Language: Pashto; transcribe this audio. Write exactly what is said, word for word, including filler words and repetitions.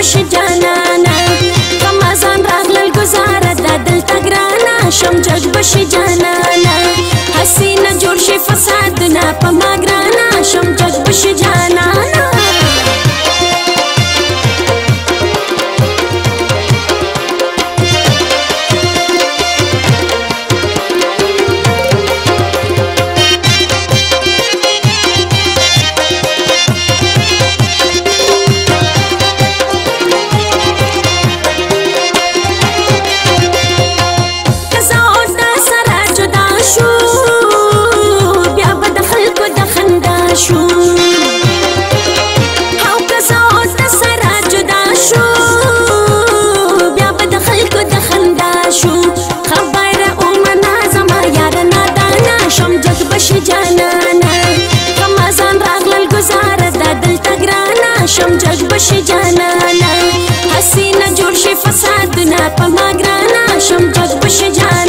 بشي جانانا رمضان راغل الگزارة دا دل تگرانا شم جگ بشي جانانا حسينا جوړ شي فسادنا پا ما گرانا شم جگ بشي جانانا شم جگ بشي جانانا حسينا جوړ شي فسادنا په ما ګرانا شم جگ بشي جانانا